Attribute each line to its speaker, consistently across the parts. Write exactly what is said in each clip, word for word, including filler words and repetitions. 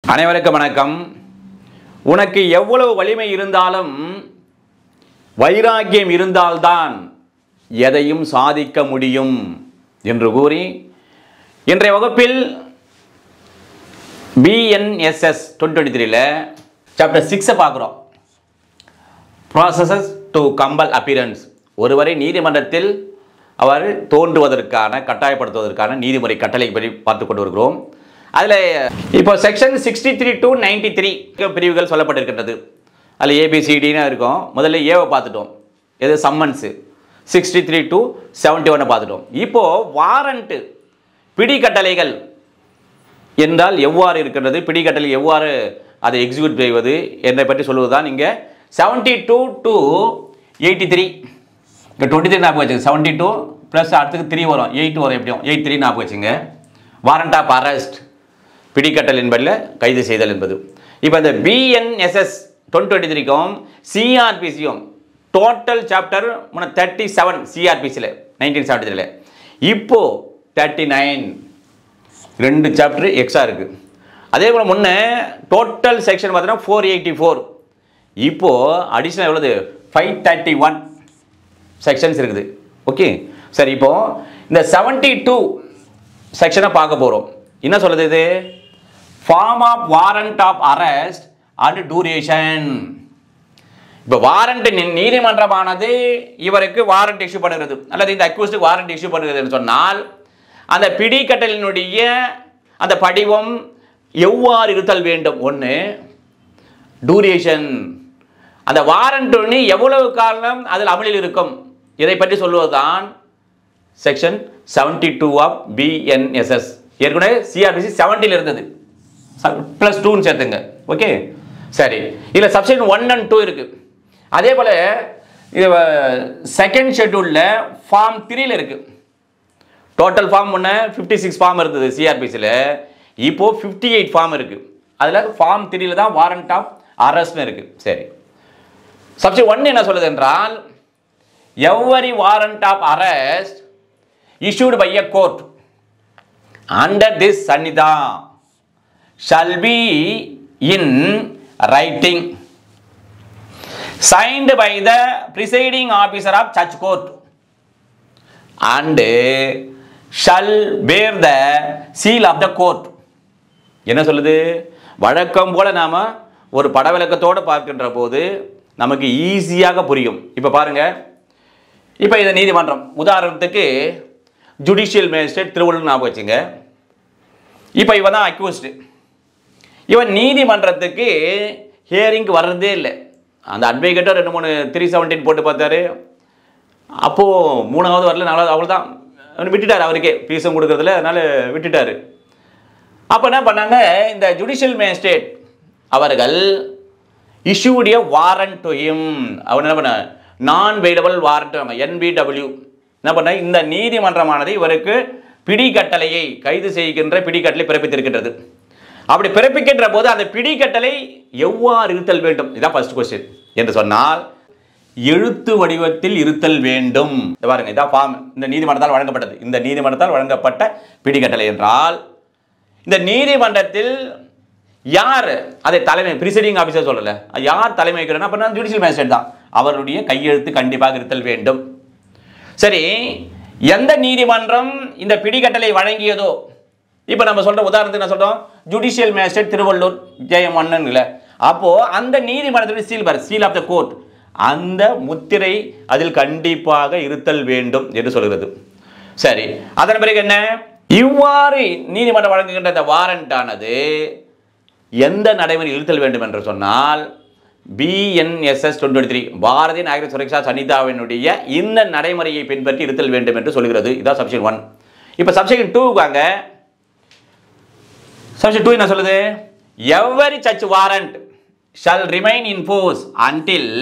Speaker 1: அனைவருக்கும் வணக்கம். உனக்கு எவ்வளவு வலிமை இருந்தாலும் வைராக்கியம் இருந்தால்தான் எதையும் சாதிக்க முடியும் என்று கூறி இன்றைய வகுப்பில் B N S S twenty த்ரீல சாப்டர் சிக்ஸை பார்க்குறோம். Processes to compel appearance. ஒருவரை நீதிமன்றத்தில் அவர் தோன்றுவதற்கான கட்டாயப்படுத்துவதற்கான நீதிமுறை கட்டளை பற்றி பார்த்து கொண்டு வருகிறோம். அதில் இப்போ section sixty three to ninety three பிரிவுகள் சொல்லப்பட்டிருக்கின்றது. அதில் ஏபிசிடின்னு இருக்கும். முதல்ல ஏவை பார்த்துட்டோம், எது summons. Sixty three to seventy ஒன்னை பார்த்துட்டோம். இப்போது வாரண்ட்டு பிடிக்கட்டளைகள் என்றால் எவ்வாறு இருக்கின்றது, பிடிக்கட்டளை எவ்வாறு அதை எக்ஸிக்யூட் செய்வது என்னை பற்றி சொல்வது தான் இங்கே seventy two to eighty three. இப்போ டுவெண்ட்டி த்ரீ ஞாபகம் வச்சுங்க. செவன்ட்டி டூ ப்ளஸ் அடுத்துக்கு த்ரீ வரும், எயிட் வரும். எப்படியும் எயிட் த்ரீ ஞாபகம் வச்சுங்க. வாரண்ட் ஆஃப் அரெஸ்ட் பிடிக்கட்டல் என்பதில் கைது செய்தல் என்பது. இப்போ இந்த பிஎன்எஸ்எஸ் டுவெண்ட்டி த்ரீக்கும் சிஆர்பிசியும் டோட்டல் சாப்டர் முன்ன தேர்ட்டி செவன் சிஆர்பிசியில் நைன்டீன் செவன்டி த்ரீல இப்போது தேர்ட்டி நைன் ரெண்டு சாப்டர் எக்ஸ்ட்ரா இருக்குது. அதே போல் முன்னே டோட்டல் செக்ஷன் பார்த்தீங்கன்னா ஃபோர் எயிட்டி ஃபோர் இப்போது அடிஷ்னல் எவ்வளவு ஃபைவ் தேர்ட்டி ஒன் செக்ஷன்ஸ் இருக்குது. ஓகே சரி, இப்போது இந்த செவன்ட்டி டூ செக்ஷனை பார்க்க போகிறோம். என்ன சொல்லுது இது? Form of warrant of arrest and duration. இப்போ வாரண்ட் நீதிமன்றமானது இவருக்கு வாரண்ட் இஷ்யூ பண்ணுகிறது அல்லது இந்த அக்யூஸ்டுக்கு வாரண்ட் இஷ்யூ பண்ணுகிறதுன்னு சொன்னால் அந்த பிடிக்கட்டலினுடைய அந்த படிவம் எவ்வாறு இருத்தல் வேண்டும். ஒன்று டூரேஷன், அந்த வாரண்ட் எவ்வளவு காலம் அதில் அமலில் இருக்கும் இதை பற்றி சொல்வதுதான் section seventy two of BNSS. ஏற்கனவே சிஆர்பிசி செவன்ட்டியில் இருந்தது, ப்ளஸ் டூன்னு சேர்த்துங்க. ஓகே சரி, இதில் சப்ஷன் ஒன் அண்ட் டூ இருக்குது. அதே போல் இது செகண்ட் ஷெட்யூலில் ஃபார்ம் த்ரீயில் இருக்குது. டோட்டல் ஃபார்ம் ஒன்று ஃபிஃப்டி சிக்ஸ் ஃபார்ம் இருந்தது சிஆர்பிசியில், இப்போது ஃபிஃப்டி எயிட் ஃபார்ம் இருக்குது. அதில் ஃபார்ம் த்ரீயில் தான் வாரண்ட் ஆஃப் அரெஸ்ட்னு இருக்குது. சரி, சப்ஷன் ஒன் என்ன சொல்லுது என்றால் every warrant of arrest issued by a court under this sanidha shall be in writing signed by the presiding officer of such court and shall bear the seal of the court. என்ன சொல்லுது? வழக்கம் போல நாம ஒரு படவிலக்கத்தோடு பார்க்கின்ற போது நமக்கு ஈஸியாக புரியும். இப்போ பாருங்க, இப்போ இந்த நீதிமன்றம் உதாரணத்துக்கு ஜுடிஷியல் மேஜிஸ்ட்ரேட் திருவள்ளூர் ஞாபகம் வச்சுங்க. இப்போ இவன் தான் அக்யூஸ்டு. இவன் நீதிமன்றத்துக்கு ஹியரிங்க்கு வர்றதே இல்லை. அந்த அட்வொகேட்டோ ரெண்டு மூணு த்ரீ செவன்டீன் போட்டு பார்த்தாரு. அப்போது மூணாவது வரல, நாலாவது அவ்வளோ தான் விட்டுட்டார். அவருக்கே ஃபீஸும் கொடுக்குறதுல அதனால் விட்டுட்டார். அப்போ என்ன பண்ணாங்க, இந்த ஜுடிஷியல் மேஜிஸ்ட்ரேட் அவர்கள் இஷ்யூடிய வாரண்ட் டு ஹிம். அவர் என்ன பண்ண நான் வெயிலபிள் வாரண்ட் என்பிடபிள்யூ என்ன பண்ண இந்த நீதிமன்றமானது இவருக்கு பிடிக்கட்டளையை கைது செய்கின்ற பிடிக்கட்டளை பிறப்பித்திருக்கின்றது. அப்படி பிறப்பிக்கின்ற போது அந்த பிடிக்கட்டளை எவ்வாறு இருத்தல் வேண்டும், இதான் ஃபர்ஸ்ட் கொஸ்டின் என்று சொன்னால் எழுத்து வடிவத்தில் இருத்தல் வேண்டும். பாருங்க, இதான் ஃபார்ம் இந்த நீதிமன்றத்தால் வழங்கப்பட்டது. இந்த நீதிமன்றத்தால் வழங்கப்பட்ட பிடிக்கட்டளை என்றால் இந்த நீதிமன்றத்தில் யார் அதை தலைமை பிரிசைடிங் ஆஃபீஸர் சொல்லலை, யார் தலைமை வைக்கிறேன்னா அப்போ ஜுடிஷியல் மேஜிஸ்ட்ரேட் தான். அவருடைய கையெழுத்து கண்டிப்பாக இருத்தல் வேண்டும். சரி, எந்த நீதிமன்றம் இந்த பிடிக்கட்டளை வழங்கியதோ, இப்போ நம்ம சொல்ற உதாரணத்துக்கு நான் சொல்றோம் ஜுடிஷியல் மேஜிஸ்ட்ரேட் திருவள்ளூர் ஜெயம் ஒன்னு இல்லை, அப்போ அந்த நீதிமன்றத்துடைய சீல் பார் சீல் ஆஃப் த கோர்ட், அந்த முத்திரை அதில் கண்டிப்பாக இருத்தல் வேண்டும் என்று சொல்கிறது. சரி, அதன் பிறகு என்ன, இவ்வாறு நீதிமன்றம் வழங்குகின்ற இந்த வாரண்ட் ஆனது எந்த நடைமுறை இருத்தல் வேண்டும் என்று சொன்னால் பிஎன்எஸ்எஸ் டுவெண்ட்டி த்ரீ பாரதிய நாகரிக சுரக்ஷா சன்னிதாவினுடைய இந்த நடைமுறையை பின்பற்றி இருத்தல் வேண்டும் என்று சொல்கிறது. இதான் சப்ஷன் ஒன். இப்போ சப்ஷன் டூ வாங்க. சப்ஷன் டூ என்ன சொல்லுது? Every such warrant shall remain in force until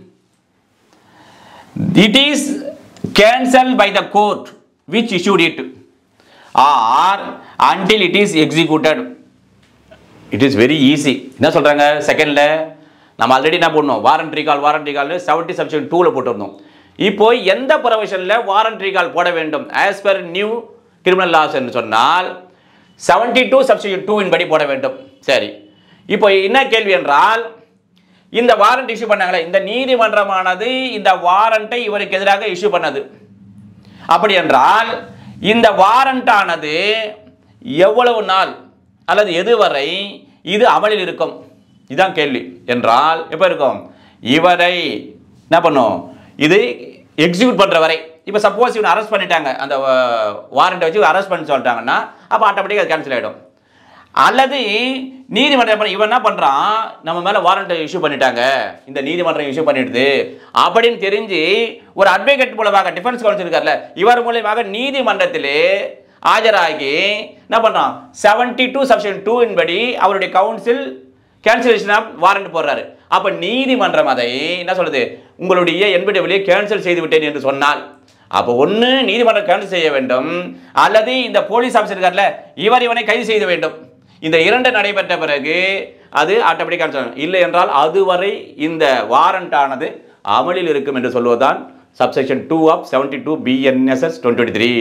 Speaker 1: it is cancelled by the court which issued it or until it is executed. It is very easy. என்ன சொல்றாங்க செகண்ட்ல? நம்ம ஆல்ரெடி என்ன பண்ணோம், warrant recall warrant recall seventy subsection டூவில் போட்டிருந்தோம். இப்போ எந்த ப்ரொவிஷனில் வாரண்ட் ரீகால் போட வேண்டும் as per new criminal laws என்று சொன்னால் செவன்ட்டி டூ சப்ஸ்டிடியூட் டூ இன் படி போட வேண்டும். சரி, இப்போ என்ன கேள்வி என்றால், இந்த வாரண்ட் இஷ்யூ பண்ணாங்களே, இந்த நீதிமன்றமானது இந்த வாரண்டை இவருக்கு எதிராக இஷ்யூ பண்ணது. அப்படி என்றால் இந்த வாரண்ட் ஆனது எவ்வளவு நாள் அல்லது எதுவரை இது அமலில் இருக்கும்? இதுதான் கேள்வி. என்றால் எப்போ இருக்கும்? இவரை என்ன பண்ணும், இது எக்ஸிக்யூட் பண்ற வரை. இப்போ சப்போஸ் இவனை அரெஸ்ட் பண்ணிட்டாங்க, அந்த வாரண்டை வச்சு அரெஸ்ட் பண்ணி சொல்லிட்டாங்கன்னா அப்போ ஆட்டோமேட்டிக்காக அது கேன்சல் ஆகிடும். அல்லது நீதிமன்றம் இவன் என்ன பண்றான், நம்ம மேல வாரண்ட் இஷ்யூ பண்ணிட்டாங்க, இந்த நீதிமன்றம் இஷ்யூ பண்ணிடுது அப்படின்னு தெரிஞ்சு ஒரு அட்வொகேட் மூலமாக, டிஃபென்ஸ் கவுன்சில் இருக்கார்ல, இவர் மூலமாக நீதிமன்றத்திலே ஆஜராகி என்ன பண்றான், செவன்டி டூ சப்ஷன் டூ படி அவருடைய கவுன்சில் கேன்சலேஷன் ஆஃப் வாரண்ட் போடுறாரு. அப்ப நீதிமன்றம் அதை என்ன சொல்லுது, உங்களுடைய என்பிடபிள்யூ கேன்சல் செய்து விட்டேன் என்று சொன்னால், அப்போ ஒன்று நீதிமன்றம் கேன்சல் செய்ய வேண்டும், அல்லது இந்த போலீஸ் ஆஃபீஸர் இருக்கார்ல, இவர் இவனை கைது செய்ய வேண்டும். இந்த இரண்டு நடைபெற்ற பிறகு அது ஆட்டோமேட்டிக் கேன்சல். இல்லை என்றால் அதுவரை இந்த வாரண்ட் ஆனது அமலில் இருக்கும் என்று சொல்வதுதான் subsection two of seventy two BNSS twenty three.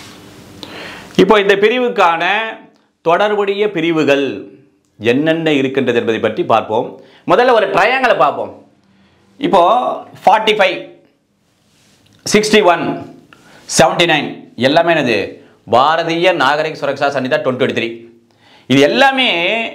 Speaker 1: இப்போ இந்த பிரிவுக்கான தொடர்புடைய பிரிவுகள் என்னென்ன இருக்கின்றது என்பதை பற்றி பார்ப்போம். முதல்ல ஒரு ட்ரையாங்கிளை பார்ப்போம். இப்போ forty five, sixty one, seventy nine எல்லாமே என்னது, பாரதிய நாகரிக சுரக்ஷா சன்னிதா டுவெண்ட்டி த்ரீ. இது எல்லாமே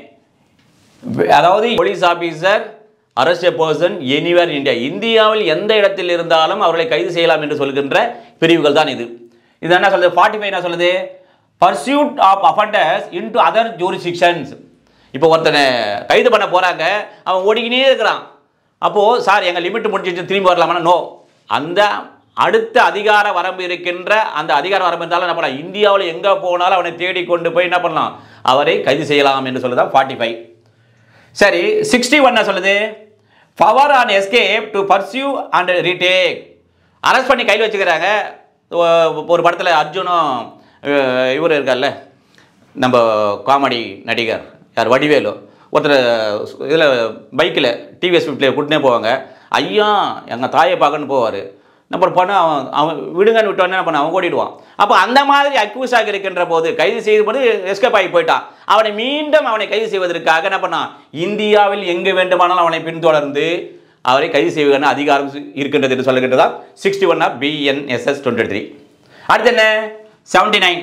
Speaker 1: அதாவது police officer arrest a person anywhere India, இந்தியாவில் எந்த இடத்தில் இருந்தாலும் அவர்களை கைது செய்யலாம் என்று சொல்கின்ற பிரிவுகள் தான் இது. இது என்ன சொல்லுது, ஃபார்ட்டி ஃபைவ் என்ன சொல்லுது, pursuit of offenders into other jurisdictions. இப்போ ஒருத்தனை கைது பண்ண போறாங்க, அவன் ஓடிக்கினே இருக்கிறான். அப்போ சார் எங்க லிமிட் முடிஞ்சிட்டு திரும்பி வரலாமா? நோ. அந்த அடுத்த அதிகார வரம்பு இருக்கின்ற அந்த அதிகார வரம்பு இருந்தாலும் என்ன பண்ணலாம், இந்தியாவில் எங்கே போனாலும் அவனை தேடி கொண்டு போய் என்ன பண்ணலாம், அவரை கைது செய்யலாம் என்று சொல்லுதான் ஃபார்ட்டி ஃபைவ். சரி, சிக்ஸ்டி ஒன் சொல்லுது, power on escape to pursue and retake. Arrest பண்ணி கையில் வச்சுக்கிறாங்க. ஒரு படத்தில் அர்ஜுனும் இவர் இருக்கார்ல, நம்ம காமெடி நடிகர் யார், வடிவேலு, ஒருத்தர் இதில் பைக்கில் டிவிஎஸ் ஃபிஃப்டியில் கூட்டினே போவாங்க. ஐயா எங்கள் தாயை பார்க்கன்னு போவார். நம்ம பண்ண அவன் அவன் விடுங்கன்னு விட்டோன்னே என்ன பண்ண, அவன் ஓடிடுவான். அப்போ அந்த மாதிரி அக்யூஸ் ஆகி இருக்கின்ற போது, கைது செய்த போது எஸ்கேப் ஆகி போயிட்டான். அவனை மீண்டும் அவனை கைது செய்வதற்காக என்ன பண்ணான், இந்தியாவில் எங்கு வேண்டுமானாலும் அவனை பின்தொடர்ந்து அவரை கைது செய்வதற்கான அதிகாரம் இருக்கின்றது என்று சொல்லுகின்றதா sixty one of BNSS twenty three. அடுத்து என்ன, seventy nine,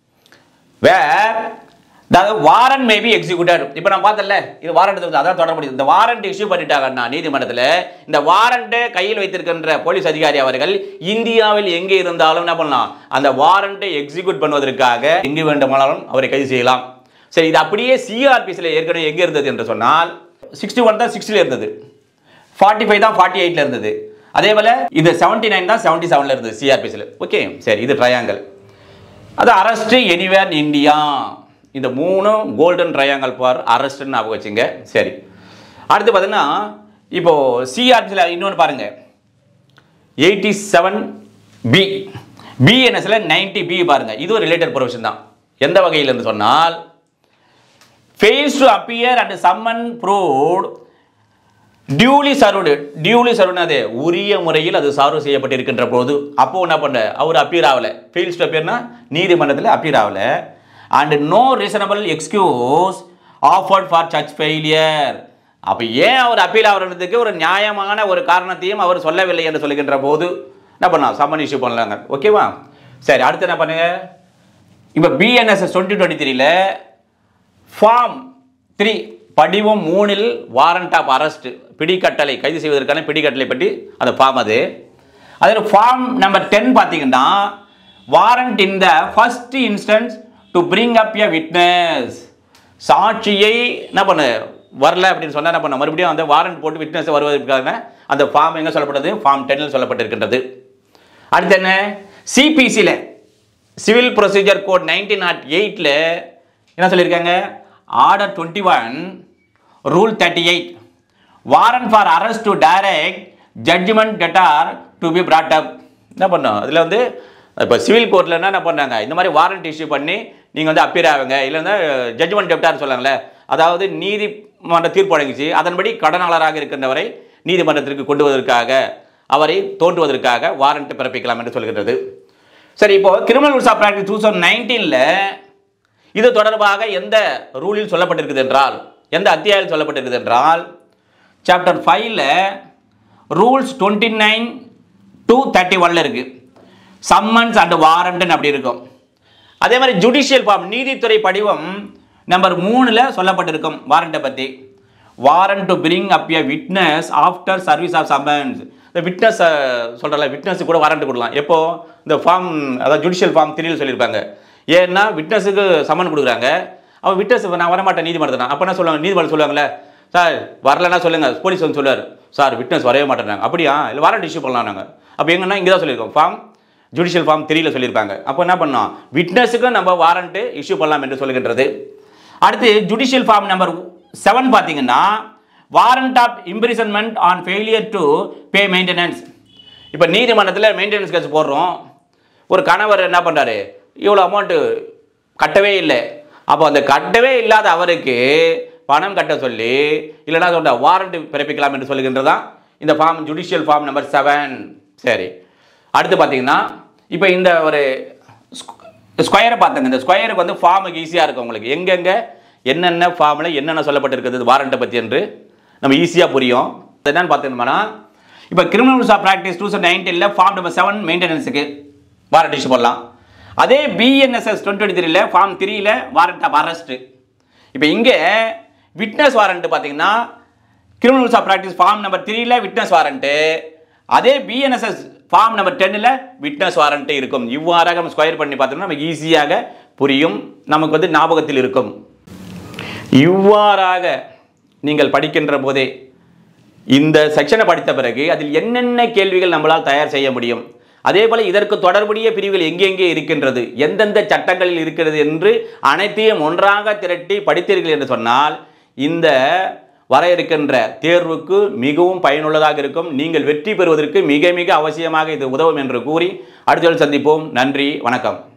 Speaker 1: where warrant may be executed. இப்போ நான் பார்த்தல, இது வாரண்ட் அதான் தொடர்புடைய. இந்த வாரண்ட் இஷ்யூ பண்ணிட்டாங்கன்னா நீதிமன்றத்தில், இந்த வாரண்ட்டை கையில் வைத்திருக்கின்ற போலீஸ் அதிகாரி அவர்கள் இந்தியாவில் எங்கே இருந்தாலும் என்ன பண்ணலாம், அந்த வாரண்ட்டை எக்ஸிக்யூட் பண்ணுவதற்காக எங்கே வேண்டுமானாலும் அவரை கைது செய்யலாம். சரி, இது அப்படியே சிஆர்பிசியில் ஏற்கனவே எங்கே இருந்தது என்று சொன்னால், சிக்ஸ்டி ஒன் தான் சிக்ஸ்டியில் இருந்தது, ஃபார்ட்டி ஃபைவ் தான் ஃபார்ட்டி எயிட்டில் இருந்தது. அதே போல் இந்த செவன்டி நைன் தான் செவன்டி செவனில் இருந்தது சிஆர்பிசியில். ஓகே, சரி, இது ட்ரையாங்கல். அது அரெஸ்ட் எனிவேர் இந்தியா. இந்த மூணும் கோல்டன் ட்ரையாங்கல் ஃபார் அரெஸ்ட்னு ஞாபகம் வச்சுங்க. சரி, அடுத்து பார்த்தீங்கன்னா இப்போ சிஆர்பிசியில் இன்னொன்று பாருங்க, எயிட்டி செவன் பி பிஎன்எஸ்ல நைன்டி பி பாருங்க. இது ஒரு ரிலேட்டட் ப்ரொவிஷன் தான். எந்த வகையில் என்று சொன்னால், fails to appear and summon proved duly served. Duly served அது உரிய முறையில் அது சார்வ் செய்யப்பட்டிருக்கின்ற போது, அப்போ என்ன பண்ண, அவர் அப்பியர் ஆகலை. ஃபெயில்ஸ் டு அப்பியர்னா நீதிமன்றத்தில் அப்பியர் ஆகலை. And no reasonable excuse offered for such failure. அப்போ ஏன் அவர் அப்பீல் ஆகிறதுக்கு ஒரு நியாயமான ஒரு காரணத்தையும் அவர் சொல்லவில்லை என்று சொல்லுகின்ற போது என்ன பண்ணலாம், சம்மன் இஷ்யூ பண்ணலாங்க. ஓகேவா? சரி, அடுத்து என்ன பண்ணுங்க, இப்போ பிஎன்எஸ்எஸ் டுவெண்ட்டி டுவெண்ட்டி த்ரீல ஃபார்ம் த்ரீ படிவம் மூணில் வாரண்ட் ஆஃப் அரெஸ்ட், பிடிக்கட்டளை, கைது செய்வதற்கான பிடிக்கட்டளை பற்றி அந்த ஃபார்ம். அது அதில் ஃபார்ம் நம்பர் டென் பார்த்தீங்கன்னா, warrant in the first instance to bring up a witness. சாட்சியை என்ன பண்ண வரல அப்படின்னு சொன்னால் என்ன பண்ண, மறுபடியும் அந்த வாரண்ட் போட்டு விட்னஸ் வருவதற்காக அந்த ஃபார்ம் எங்கே சொல்லப்பட்டது, ஃபார்ம் டென்னில் சொல்லப்பட்டிருக்கின்றது. அடுத்து என்ன, சிபிசியில் civil procedure code nineteen nought எயிட்டில் என்ன சொல்லியிருக்காங்க, order twenty one rule thirty eight warrant for arrest to direct judgment debtor to be brought up. என்ன பண்ணோம், அதில் வந்து இப்போ சிவில் கோர்ட்டில் என்ன பண்ணாங்க, இந்த மாதிரி வாரண்ட் இஷ்யூ பண்ணி நீங்கள் வந்து அப்பியர் ஆகுங்க, இல்லைன்னா ஜட்ஜ்மெண்ட் டெப்டார் சொல்லாங்களே, அதாவது நீதிமன்ற தீர்ப்பு வழங்கிச்சு, அதன்படி கடனாளராக இருக்கின்றவரை நீதிமன்றத்திற்கு கொண்டு வருவதற்காக, அவரை தோன்றுவதற்காக வாரண்ட் பிறப்பிக்கலாம் என்று சொல்கிறது. சரி, இப்போ criminal rules of practice two thousand நைன்டீனில் இது தொடர்பாக எந்த ரூலில் சொல்லப்பட்டிருக்குது என்றால், எந்த அத்தியாயம் சொல்லப்பட்டிருக்குது என்றால் சாப்டர் ஃபைவ்ல rules twenty nine to thirty ஒன்ல இருக்கு. சம்மன்ஸ் அண்ட் வாரண்ட் அப்படி இருக்கும். அதே மாதிரி ஜுடிஷியல் ஃபார்ம் நீதித்துறை படிவம் நம்பர் மூணுல சொல்லப்பட்டிருக்கும் வாரண்ட்டை பற்றி. Warrant to bring up a witness after service of summons. இந்த விட்னஸ் சொல்கிறல விட்னஸ் கூட வாரண்ட் கொடுக்கலாம். எப்போ இந்த ஃபார்ம் அதாவது ஜுடிஷியல் ஃபார்ம் த்ரீல சொல்லியிருப்பாங்க. ஏன்னா விட்னஸுக்கு சம்மன் கொடுக்குறாங்க. அவன் விட்னஸ் நான் வரமாட்டேன் நீதிமன்றத்தில் அப்போ என்ன சொல்லுவாங்க, நீதிமன்றம் சொல்லுவாங்களே சார் வரலன்னா சொல்லுங்கள், போலீஸ் வந்து சொல்லுவார் சார் விட்னஸ் வரவே மாட்டேறாங்க, அப்படியா இல்லை வாரண்ட் இஷ்யூ பண்ணலாம் நாங்கள். அப்போ எங்கன்னா இங்கே தான் சொல்லியிருக்கோம், ஃபார்ம் ஜுடிஷியல் ஃபார்ம் த்ரீல சொல்லியிருப்பாங்க. அப்போ என்ன பண்ணோம், விட்னஸுக்கு நம்ம வாரண்ட்டு இஷ்யூ பண்ணலாம் என்று சொல்லுகின்றது. அடுத்து ஜுடிஷியல் ஃபார்ம் நம்பர் செவன் பார்த்தீங்கன்னா warrant of imprisonment on failure to pay maintenance. இப்போ நீதிமன்றத்தில் மெயின்டெனன்ஸ் கேஸ் போடுறோம், ஒரு கணவர் என்ன பண்ணுறாரு, இவ்வளோ அமௌண்ட்டு கட்டவே இல்லை. அப்போ அந்த கட்டவே இல்லாத அவருக்கு பணம் கட்ட சொல்லி இல்லைனா சொல்ற வாரண்ட் பிறப்பிக்கலாம் என்று சொல்லுகின்றதான் இந்த form judicial form number seven. சரி, அடுத்து பார்த்தீங்கன்னா இப்போ இந்த ஒரு ஸ்கொயரை பார்த்துங்க. இந்த ஸ்கொயருக்கு வந்து ஃபார்முக்கு ஈஸியாக இருக்கும் உங்களுக்கு, எங்கெங்கே என்னென்ன ஃபார்மில் என்னென்ன சொல்லப்பட்டிருக்குது வாரண்ட்டை பற்றி என்று நம்ம ஈஸியாக புரியும். என்னன்னு பார்த்தீங்கன்னா இப்போ criminal rules of practice two thousand நைன்டீனில் ஃபார்ம் நம்பர் செவன் மெயின்டெனன்ஸுக்கு வாரண்ட் இஷ்யூ பண்ணலாம். அதே பிஎன்எஸ்எஸ் டுவெண்ட்டி டுவெண்ட்டி த்ரீல ஃபார்ம் த்ரீல வாரண்ட் ஆஃப் அரெஸ்ட். இப்போ இங்கே விட்னஸ் வாரண்ட் பார்த்தீங்கன்னா criminal rules of practice form number த்ரீல விட்னஸ் வாரண்ட்டு, அதே பிஎன்எஸ்எஸ் ஃபார்ம் நம்பர் டென்னில் விட்னஸ் வாரண்ட்டு இருக்கும். இவ்வாறாக நம்ம ஸ்கொயர் பண்ணி பார்த்தோம்னா நமக்கு ஈஸியாக புரியும், நமக்கு வந்து ஞாபகத்தில் இருக்கும். இவ்வாறாக நீங்கள் படிக்கின்ற போதே இந்த செக்ஷனை படித்த பிறகு அதில் என்னென்ன கேள்விகள் நம்மளால் தயார் செய்ய முடியும், அதே போல இதற்கு தொடர்புடைய பிரிவுகள் எங்கெங்கே இருக்கின்றது, எந்தெந்த சட்டங்களில் இருக்கிறது என்று அனைத்தையும் ஒன்றாக திரட்டி படித்தீர்கள் என்று சொன்னால் இந்த வர இருக்கின்ற தேர்வுக்கு மிகவும் பயனுள்ளதாக இருக்கும். நீங்கள் வெற்றி பெறுவதற்கு மிக மிக அவசியமாக இது உதவும் என்று கூறி அடுத்த சந்திப்போம். நன்றி, வணக்கம்.